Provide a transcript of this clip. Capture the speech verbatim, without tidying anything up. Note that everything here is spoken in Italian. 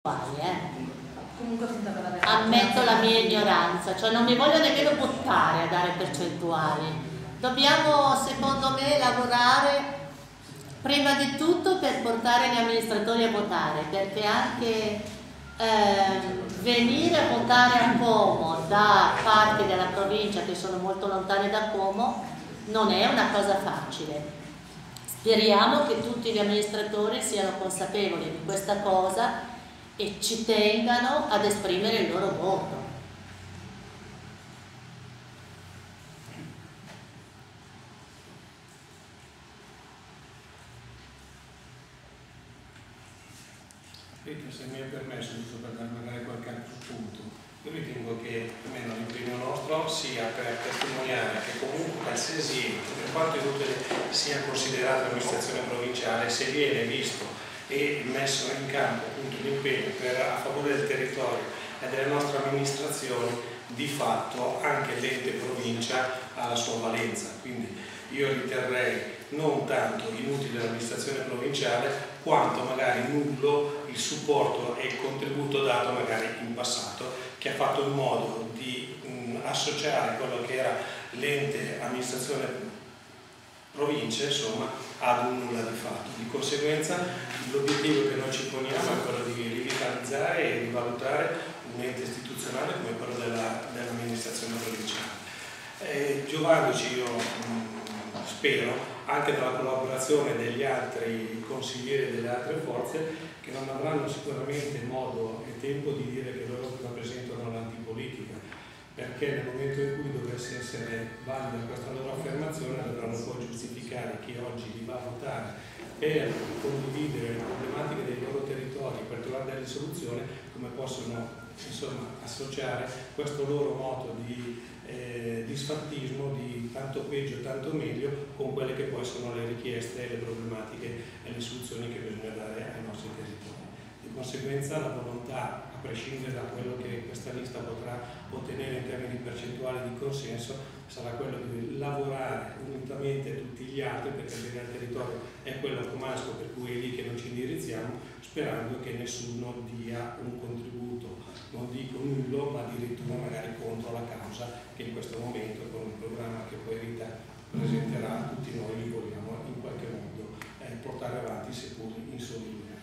Eh. Comunque ammetto la mia ignoranza, cioè non mi voglio nemmeno buttare a dare percentuali. Dobbiamo, secondo me, lavorare prima di tutto per portare gli amministratori a votare, perché anche eh, venire a votare a Como da parti della provincia che sono molto lontane da Como non è una cosa facile. Speriamo che tutti gli amministratori siano consapevoli di questa cosa e ci tengano ad esprimere il loro voto. Rita, se mi è permesso, giusto per dare magari qualche altro spunto, io ritengo che almeno l'impegno nostro sia per testimoniare che comunque qualsiasi ente, per quanto inutile sia considerato amministrazione provinciale, se viene visto e messo in campo appunto l'impegno per a favore del territorio e delle nostre amministrazioni, di fatto anche l'ente provincia ha la sua valenza. Quindi io riterrei non tanto inutile l'amministrazione provinciale quanto magari nullo il supporto e il contributo dato magari in passato, che ha fatto in modo di mh, associare quello che era l'ente amministrazione province, insomma, ad un nulla di fatto. Di conseguenza l'obiettivo che noi ci poniamo è quello di rivitalizzare e rivalutare un ente istituzionale come quello dell'amministrazione dell provinciale. Eh, giovandoci, io mh, spero, anche dalla collaborazione degli altri consiglieri e delle altre forze, che non avranno sicuramente modo e tempo di dire che loro rappresentano l'antipolitica, perché nel momento in cui dovesse essere valida questa loro affermazione dovranno poi giustificare chi oggi li va a votare per condividere le problematiche dei loro territori, per trovare delle soluzioni, come possono insomma associare questo loro moto di eh, disfattismo, di tanto peggio tanto meglio, con quelle che poi sono le richieste, le problematiche e le soluzioni che bisogna dare ai nostri territori. Di conseguenza la volontà, a prescindere da quello che questa lista potrà ottenere in termini percentuali di consenso, sarà quello di lavorare unitamente tutti gli altri, perché il bene del territorio è quello comasco, per cui è lì che noi ci indirizziamo, sperando che nessuno dia un contributo, non dico nullo, ma addirittura magari contro la causa che in questo momento, con il programma che poi Rita presenterà a tutti noi, li vogliamo in qualche modo eh, portare avanti, seppur in solitudine.